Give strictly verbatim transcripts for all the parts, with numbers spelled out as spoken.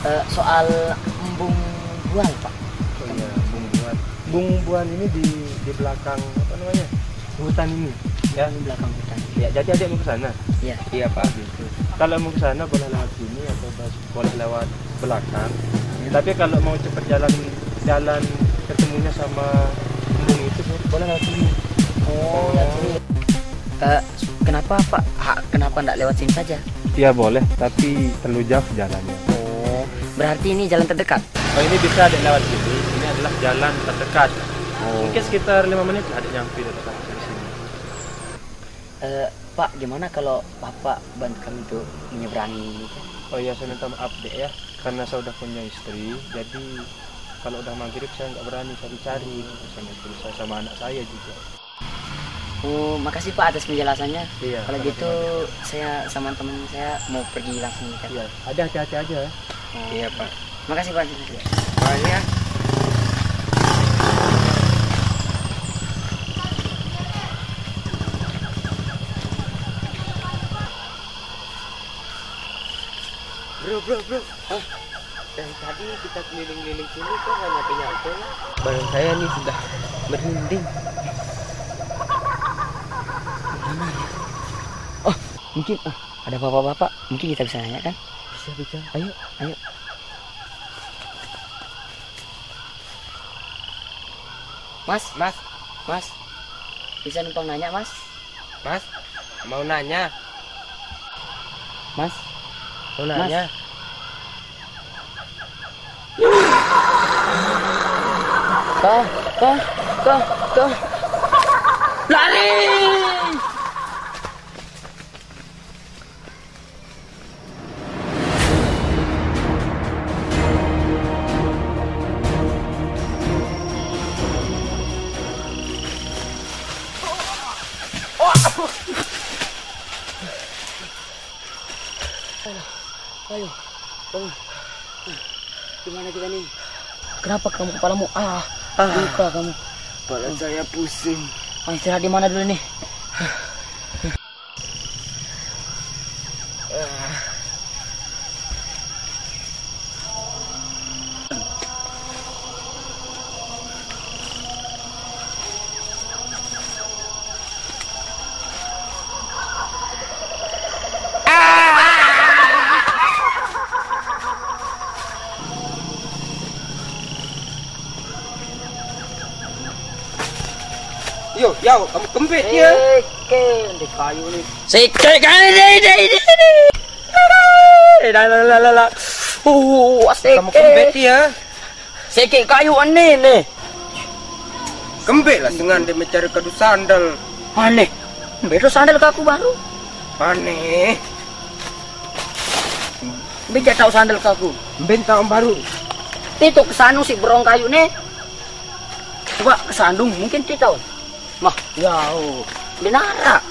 Uh, soal embung buah, Pak. Oh iya, embung buah. Embung buah ini di di belakang apa namanya? Hutan ini. Ya, di belakang hutan. Ya, jadi adik mau ke sana. Iya. Iya, Pak, gitu. Kalau mau ke sana boleh lewat sini atau boleh lewat belakang. Ya. Tapi kalau mau cepat jalan jalan ketemunya sama embung itu boleh lewat sini. Oh, lewat sini. Uh, kenapa, Pak? Ha, kenapa enggak lewat sini saja? Iya, boleh, tapi terlalu jauh jalannya. Oh, berarti ini jalan terdekat. Oh, ini bisa ada lewat sini. Ini adalah jalan terdekat. Oh. Mungkin sekitar lima menit ada nyampe dekat di sini. Uh, Pak, gimana kalau Bapak bantu kami untuk menyeberangi? Oh iya, saya minta maaf deh ya, karena saya udah punya istri. Jadi kalau udah maghrib saya nggak berani cari-cari sama istri saya sama anak saya juga. Oh, makasih Pak atas penjelasannya. Iya. Kalau gitu saya sama teman saya mau pergi langsung kan. Iya. Ada hati-hati aja ya. Oh. Iya Pak. Makasih Pak. Banyak. Bro, bro, bro. Oh, dari tadi kita keliling-keliling sini kok nggak nyampe-nyampe ya? Badan saya nih sudah merinding. Mana ya? Oh, mungkin oh, ada bapak-bapak. Mungkin kita bisa nanya kan? Bisa, bisa. Ayo, ayo. Mas, Mas, Mas. Bisa numpang nanya, Mas? Mas, mau nanya? Mas, Mau nanya? Kau, kau, kau, kau. Lari! Ayo, bangun. Gimana kita nih? Kenapa kamu kepalamu? Ah, ah. Luka kamu. Kepala saya pusing. Ah, istirahat di mana dulu nih? Yo, yo, kamu kempit ya? Seke, di kayu nih. Seke kan ini, ini, ini, ini. Lah, lah, lah, lah, lah. Uh, seke. Kamu kempit ya? Seke kayu ini nih. Kempit lah dengan dia mencari kadu sandal. Aneh. Bedo sandal kaku baru. Aneh. Bija tahu sandal kaku. Bentang baru. Itu kesandung si berong kayu nih. Coba kesandung mungkin ti tahu. Mah, jauh. Benara.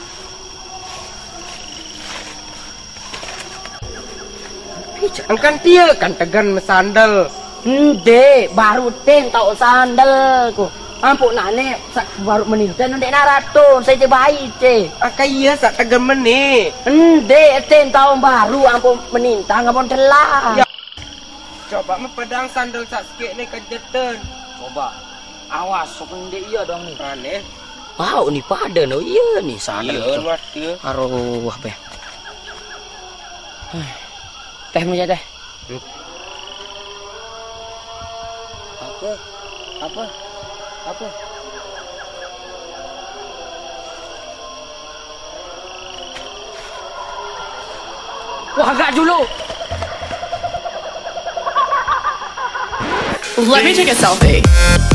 Angkan dia kan tegan mesandal. Ende, baru ten tahu sandal ku. Ampun nane baru menilten ndek naraton, saya bayi te. Aka iya sak tegan meneh. Ende ten tahun baru ampun menintang ampun telah. Ya. Coba mepedang sandal sak sikit nih kejeten. Coba. Awas sok ndek iya dong nih. Aneh. Wow, nih pada no iya nih sandal. Iya, luar dia. Aduh, apa ya? Teh punya teh. Hmm. Apa? Apa? Apa? Wah, agak dulu. Let me take a selfie.